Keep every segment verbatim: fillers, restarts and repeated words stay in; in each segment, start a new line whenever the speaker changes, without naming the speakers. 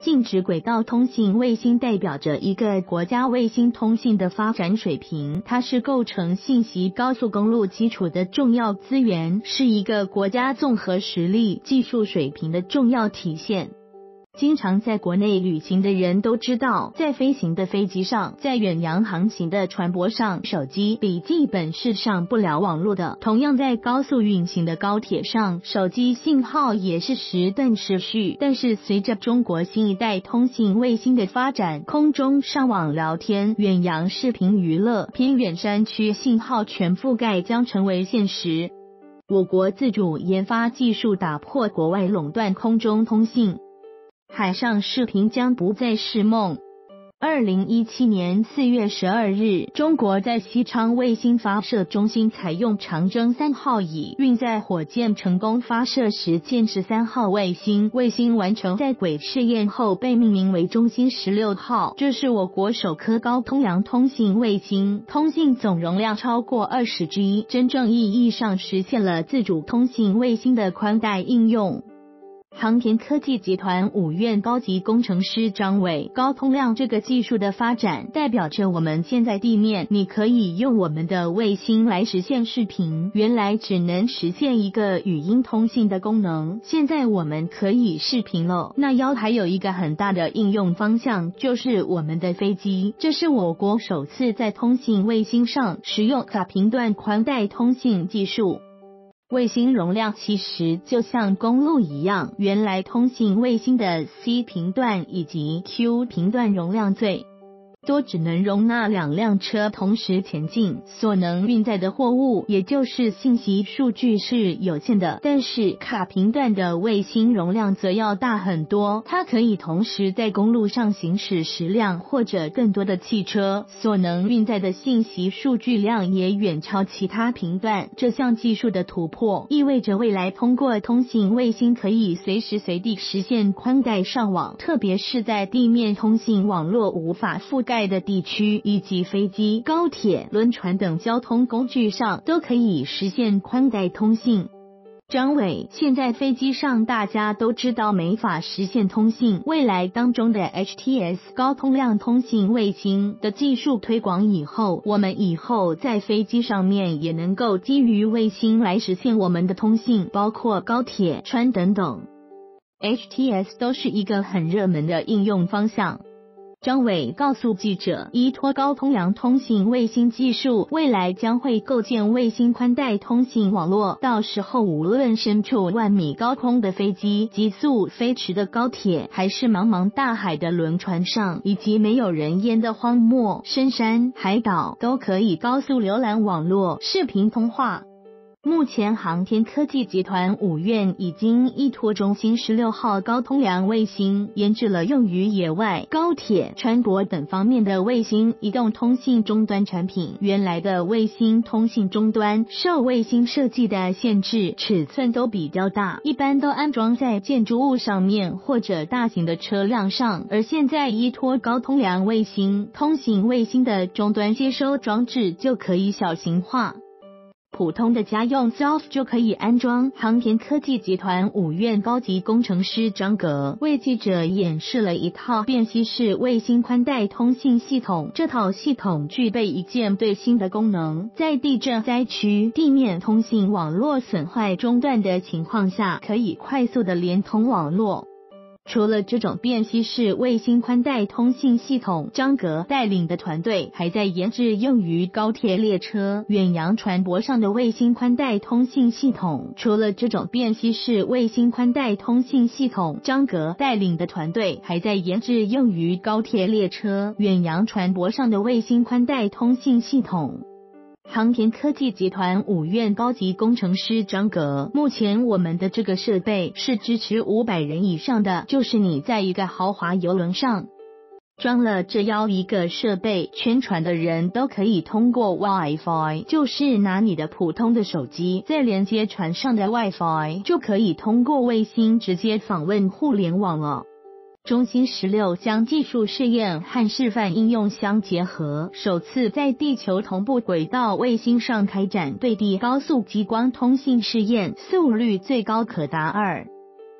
静止轨道通信卫星代表着一个国家卫星通信的发展水平，它是构成信息高速公路基础的重要资源，是一个国家综合实力、技术水平的重要体现。经常在国内旅行的人都知道，在飞行的飞机上，在远洋航行的船舶上，手机、笔记本是上不了网络的。同样在高速运行的高铁上，手机信号也是时断时续。但是随着中国新一代通信卫星的发展，空中上网聊天、远洋视频娱乐、偏远山区信号全覆盖将成为现实。我国自主研发技术打破国外垄断空中通信，海上视频将不再是梦。二零一七年四月十二日，中国在西昌卫星发射中心采用长征三号乙运载火箭成功发射实践十三号卫星，卫星完成在轨试验后被命名为中星十六号，这是我国首颗高通量通信卫星，通信总容量超过二十 G， 真正意义上实现了自主通信卫星的宽带应用。航天科技集团五院高级工程师张伟，高通量这个技术的发展，代表着我们现在地面你可以用我们的卫星来实现视频，原来只能实现一个语音通信的功能，现在我们可以视频了。那腰还有一个很大的应用方向，就是我们的飞机，这是我国首次在通信卫星上使用卡频段宽带通信技术。卫星容量其实就像公路一样，原来通信卫星的 C 频段以及 Q 频段容量最多只能容纳两辆车同时前进，所能运载的货物也就是信息数据是有限的。但是卡频段的卫星容量则要大很多，它可以同时在公路上行驶十辆或者更多的汽车，所能运载的信息数据量也远超其他频段。这项技术的突破意味着未来通过通信卫星可以随时随地实现宽带上网，特别是在地面通信网络无法覆盖的地区，以及飞机、高铁、轮船等交通工具上都可以实现宽带通信。张伟，现在飞机上大家都知道没法实现通信，未来当中的 H T S 高通量通信卫星的技术推广以后，我们以后在飞机上面也能够基于卫星来实现我们的通信，包括高铁、船等等。H T S 都是一个很热门的应用方向。张伟告诉记者，依托高通量通信卫星技术，未来将会构建卫星宽带通信网络，到时候无论身处万米高空的飞机、急速飞驰的高铁，还是茫茫大海的轮船上，以及没有人烟的荒漠、深山、海岛，都可以高速浏览网络、视频通话。目前航天科技集团五院已经依托中星十六号高通量卫星，研制了用于野外、高铁、船舶等方面的卫星移动通信终端产品。原来的卫星通信终端受卫星设计的限制，尺寸都比较大，一般都安装在建筑物上面或者大型的车辆上，而现在依托高通量卫星通信卫星的终端接收装置就可以小型化。普通的家用 S O F 就可以安装。航天科技集团五院高级工程师张格为记者演示了一套便携式卫星宽带通信系统，这套系统具备一件最新的功能，在地震灾区、地面通信网络损坏中断的情况下，可以快速的连通网络。除了这种便携式卫星宽带通信系统，张格带领的团队还在研制用于高铁列车、远洋船舶上的卫星宽带通信系统。除了这种便携式卫星宽带通信系统，张格带领的团队还在研制用于高铁列车、远洋船舶上的卫星宽带通信系统。航天科技集团五院高级工程师张格，目前我们的这个设备是支持五百人以上的，就是你在一个豪华邮轮上装了这样一个设备，全船的人都可以通过 Wi-Fi， 就是拿你的普通的手机再连接船上的 Wi-Fi， 就可以通过卫星直接访问互联网了。中星十六将技术试验和示范应用相结合，首次在地球同步轨道卫星上开展对地高速激光通信试验，速率最高可达二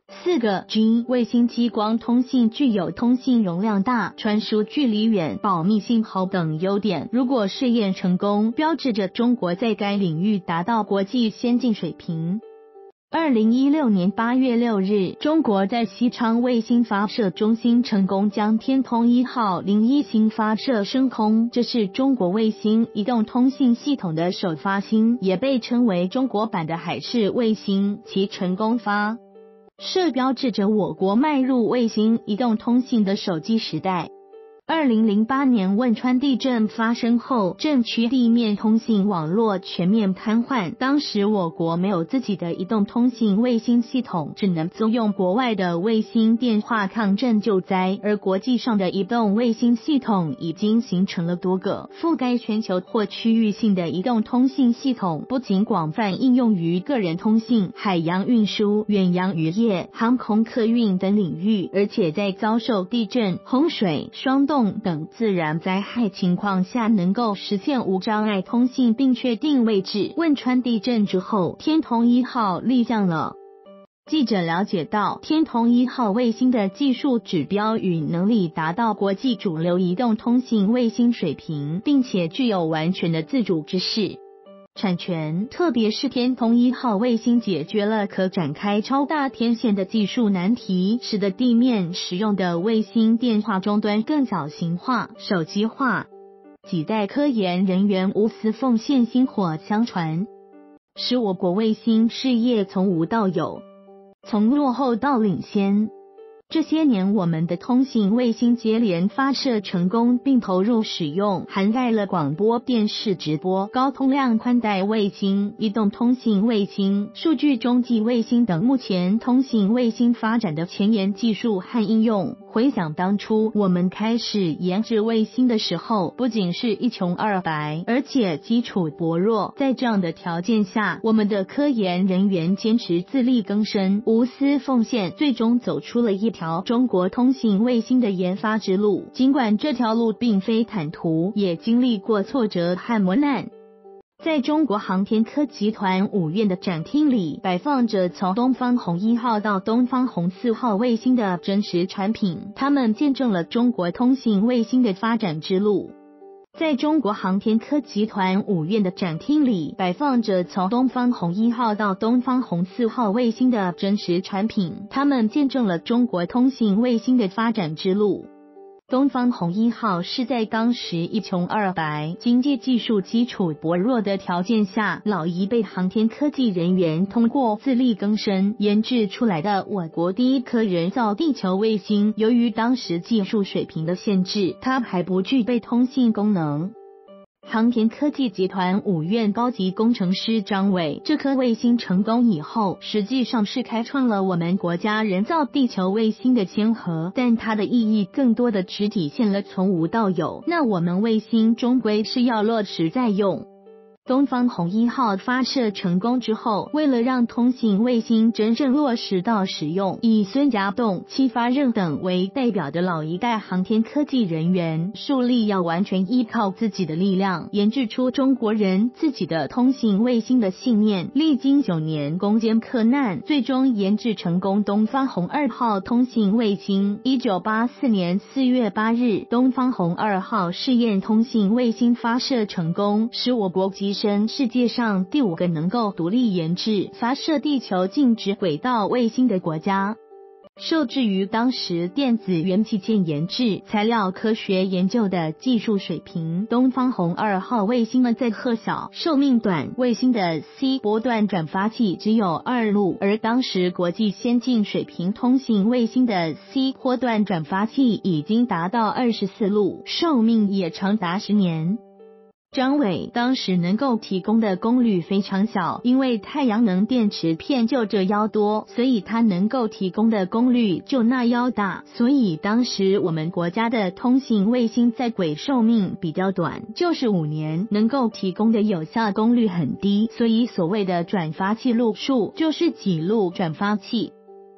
四个 G 卫星激光通信具有通信容量大、传输距离远、保密性好等优点。如果试验成功，标志着中国在该领域达到国际先进水平。二零一六年八月六日，中国在西昌卫星发射中心成功将天通一号零一星发射升空，这是中国卫星移动通信系统的首发星，也被称为中国版的海事卫星。其成功发射标志着我国迈入卫星移动通信的手机时代。二零零八年汶川地震发生后，震区地面通信网络全面瘫痪。当时我国没有自己的移动通信卫星系统，只能租用国外的卫星电话抗震救灾。而国际上的移动卫星系统已经形成了多个覆盖全球或区域性的移动通信系统，不仅广泛应用于个人通信、海洋运输、远洋渔业、航空客运等领域，而且在遭受地震、洪水、霜冻等自然灾害情况下能够实现无障碍通信并确定位置。汶川地震之后，天通一号立项了。记者了解到，天通一号卫星的技术指标与能力达到国际主流移动通信卫星水平，并且具有完全的自主知识产权，特别是天通一号卫星解决了可展开超大天线的技术难题，使得地面使用的卫星电话终端更小型化、手机化。几代科研人员无私奉献，薪火相传，使我国卫星事业从无到有，从落后到领先。这些年，我们的通信卫星接连发射成功并投入使用，涵盖了广播电视直播、高通量宽带卫星、移动通信卫星、数据中继卫星等目前通信卫星发展的前沿技术和应用。回想当初我们开始研制卫星的时候，不仅是一穷二白，而且基础薄弱。在这样的条件下，我们的科研人员坚持自力更生，无私奉献，最终走出了一条中国通信卫星的研发之路。尽管这条路并非坦途，也经历过挫折和磨难。在中国航天科集团五院的展厅里，摆放着从东方红一号到东方红四号卫星的真实产品，它们见证了中国通信卫星的发展之路。在中国航天科集团五院的展厅里，摆放着从东方红一号到东方红四号卫星的真实产品，它们见证了中国通信卫星的发展之路。东方红一号是在当时一穷二白、经济技术基础薄弱的条件下，老一辈航天科技人员通过自力更生研制出来的我国第一颗人造地球卫星。由于当时技术水平的限制，它还不具备通信功能。航天科技集团五院高级工程师张伟，这颗卫星成功以后，实际上是开创了我们国家人造地球卫星的先河，但它的意义更多的只体现了从无到有。那我们卫星终归是要落实在用。东方红一号发射成功之后，为了让通信卫星真正落实到使用，以孙家栋、戚发任等为代表的老一代航天科技人员树立要完全依靠自己的力量，研制出中国人自己的通信卫星的信念。历经九年攻坚克难，最终研制成功东方红二号通信卫星。一九八四年四月八日，东方红二号试验通信卫星发射成功，使我国跻身世界上第五个能够独立研制、发射地球静止轨道卫星的国家。受制于当时电子元器件研制、材料科学研究的技术水平，东方红二号卫星的载荷小、寿命短，卫星的 C 波段转发器只有二路，而当时国际先进水平通信卫星的 C 波段转发器已经达到二十四路，寿命也长达十年。张伟当时能够提供的功率非常小，因为太阳能电池片就这腰多，所以它能够提供的功率就那腰大，所以当时我们国家的通信卫星在轨寿命比较短，就是五年，能够提供的有效功率很低，所以所谓的转发器路数就是几路转发器。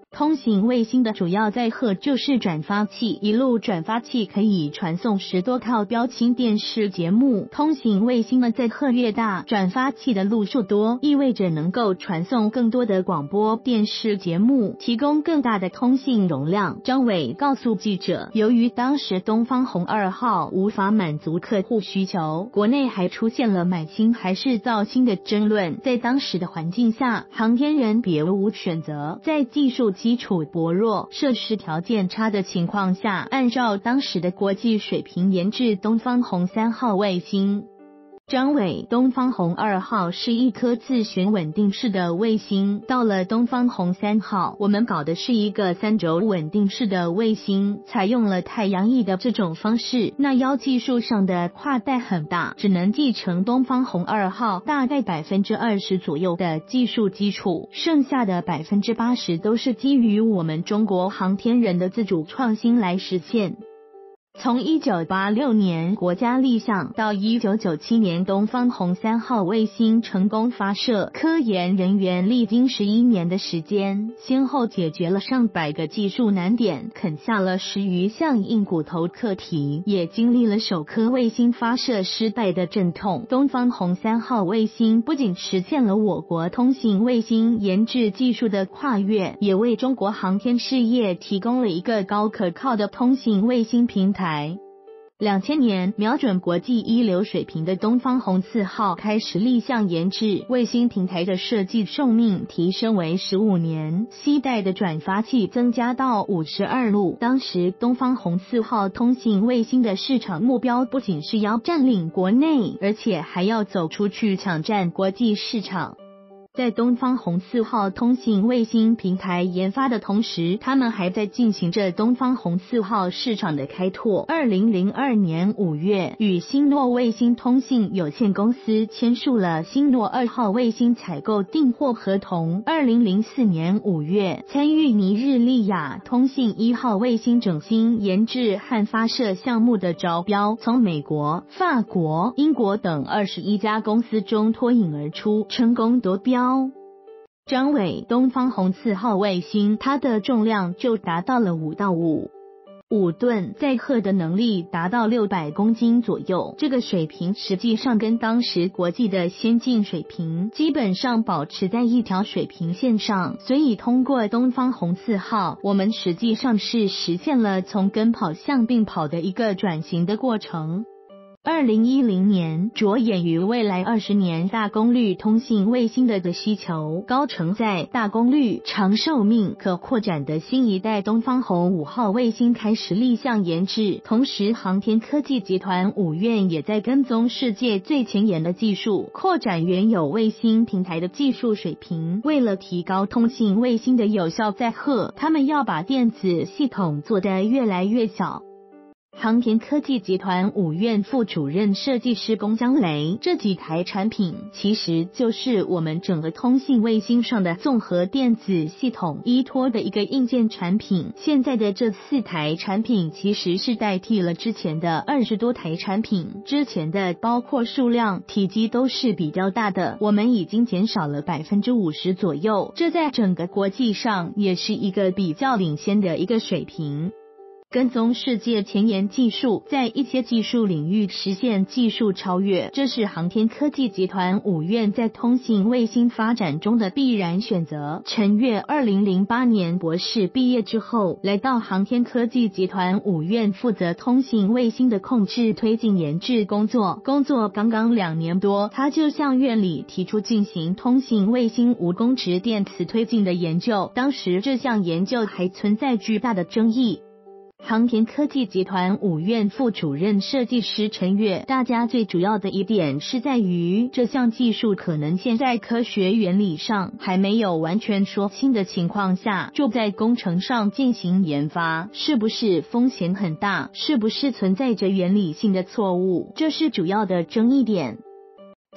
通信卫星的主要载荷就是转发器，一路转发器可以传送十多套标清电视节目。通信卫星的载荷越大，转发器的路数多，意味着能够传送更多的广播电视节目，提供更大的通信容量。张伟告诉记者，由于当时东方红二号无法满足客户需求，国内还出现了买新还是造新的争论，在当时的环境下，航天人别无选择，在技术基础薄弱、设施条件差的情况下，按照当时的国际水平研制东方红三号卫星。张伟，东方红二号是一颗自旋稳定式的卫星，到了东方红三号，我们搞的是一个三轴稳定式的卫星，采用了太阳翼的这种方式，那腰技术上的跨代很大，只能继承东方红二号大概百分之二十左右的技术基础，剩下的百分之八十都是基于我们中国航天人的自主创新来实现。从一九八六年国家立项到一九九七年东方红三号卫星成功发射，科研人员历经十一年的时间，先后解决了上百个技术难点，啃下了十余项硬骨头课题，也经历了首颗卫星发射失败的阵痛。东方红三号卫星不仅实现了我国通信卫星研制技术的跨越，也为中国航天事业提供了一个高可靠的通信卫星平台。两千年，瞄准国际一流水平的东方红四号开始立项研制，卫星平台的设计寿命提升为十五年，携带的转发器增加到五十二路。当时东方红四号通信卫星的市场目标不仅是要占领国内，而且还要走出去抢占国际市场。在东方红四号通信卫星平台研发的同时，他们还在进行着东方红四号市场的开拓。二零零二年五月，与星诺卫星通信有限公司签署了星诺二号卫星采购订货合同。二零零四年五月，参与尼日利亚通信一号卫星整新研制和发射项目的招标，从美国、法国、英国等二十一家公司中脱颖而出，成功夺标。张伟，东方红四号卫星，它的重量就达到了五到五五吨，载荷的能力达到六百公斤左右。这个水平实际上跟当时国际的先进水平基本上保持在一条水平线上，所以通过东方红四号，我们实际上是实现了从跟跑向并跑的一个转型的过程。二零一零年，着眼于未来二十年大功率通信卫星的的需求，高承载、大功率、长寿命、可扩展的新一代东方红五号卫星开始立项研制。同时，航天科技集团五院也在跟踪世界最前沿的技术，扩展原有卫星平台的技术水平。为了提高通信卫星的有效载荷，他们要把电子系统做得越来越小。航天科技集团五院副主任设计师龚江雷，这几台产品其实就是我们整个通信卫星上的综合电子系统依托的一个硬件产品。现在的这四台产品其实是代替了之前的二十多台产品，之前的包括数量、体积都是比较大的，我们已经减少了百分之五十左右，这在整个国际上也是一个比较领先的一个水平。跟踪世界前沿技术，在一些技术领域实现技术超越，这是航天科技集团五院在通信卫星发展中的必然选择。陈月二零零八年博士毕业之后，来到航天科技集团五院负责通信卫星的控制推进研制工作。工作刚刚两年多，他就向院里提出进行通信卫星无公值电磁推进的研究。当时这项研究还存在巨大的争议。航天科技集团五院副主任设计师陈月，大家最主要的一点是在于这项技术可能现在科学原理上还没有完全说清的情况下，就在工程上进行研发，是不是风险很大，是不是存在着原理性的错误，这是主要的争议点。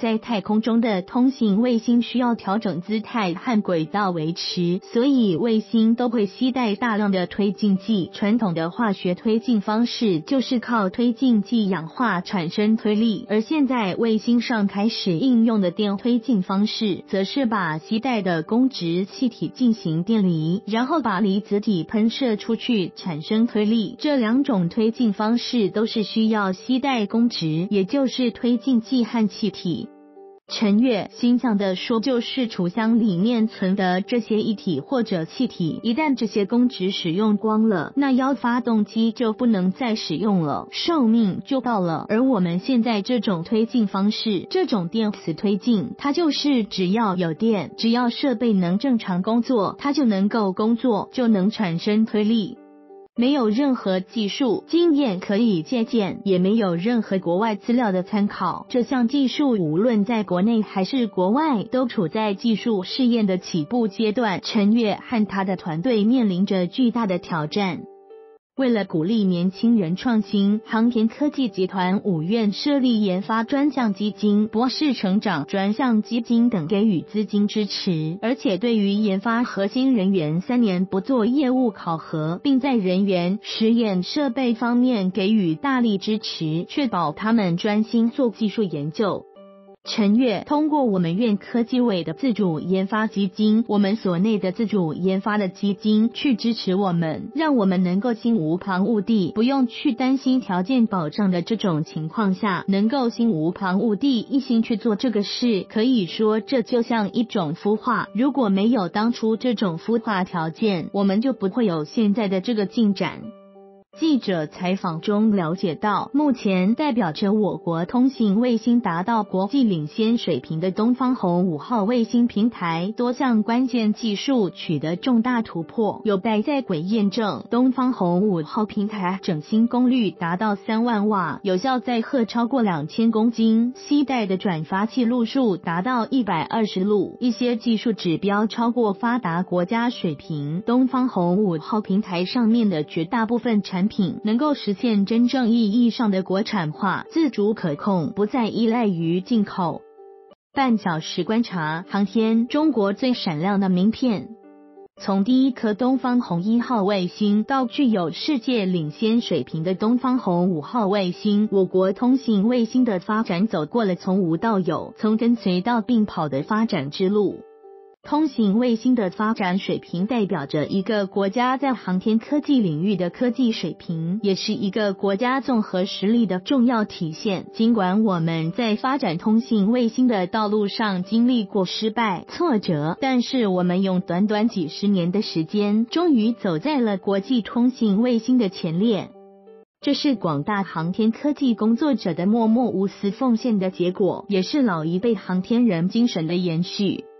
在太空中的通信卫星需要调整姿态和轨道维持，所以卫星都会携带大量的推进剂。传统的化学推进方式就是靠推进剂氧化产生推力，而现在卫星上开始应用的电推进方式，则是把携带的公质气体进行电离，然后把离子体喷射出去产生推力。这两种推进方式都是需要携带公质，也就是推进剂和气体。陈月星象的说，就是储箱里面存的这些液体或者气体，一旦这些公质使用光了，那幺发动机就不能再使用了，寿命就到了。而我们现在这种推进方式，这种电磁推进，它就是只要有电，只要设备能正常工作，它就能够工作，就能产生推力。没有任何技术经验可以借鉴，也没有任何国外资料的参考。这项技术无论在国内还是国外，都处在技术试验的起步阶段。陈月和他的团队面临着巨大的挑战。为了鼓励年轻人创新，航天科技集团五院设立研发专项基金、博士成长专项基金等，给予资金支持，而且对于研发核心人员三年不做业务考核，并在人员、实验设备方面给予大力支持，确保他们专心做技术研究。陈月通过我们院科技委的自主研发基金，我们所内的自主研发的基金去支持我们，让我们能够心无旁骛地，不用去担心条件保障的这种情况下，能够心无旁骛地一心去做这个事。可以说这就像一种孵化，如果没有当初这种孵化条件，我们就不会有现在的这个进展。记者采访中了解到，目前代表着我国通信卫星达到国际领先水平的东方红五号卫星平台，多项关键技术取得重大突破，有待在轨验证。东方红五号平台整新功率达到三万瓦，有效载荷超过两千公斤，携带的转发器路数达到一百二十路，一些技术指标超过发达国家水平。东方红五号平台上面的绝大部分产品产品能够实现真正意义上的国产化，自主可控，不再依赖于进口。半小时观察，航天中国最闪亮的名片。从第一颗东方红一号卫星到具有世界领先水平的东方红五号卫星，我国通信卫星的发展走过了从无到有、从跟随到并跑的发展之路。通信卫星的发展水平代表着一个国家在航天科技领域的科技水平，也是一个国家综合实力的重要体现。尽管我们在发展通信卫星的道路上经历过失败、挫折，但是我们用短短几十年的时间，终于走在了国际通信卫星的前列。这是广大航天科技工作者的默默无私奉献的结果，也是老一辈航天人精神的延续。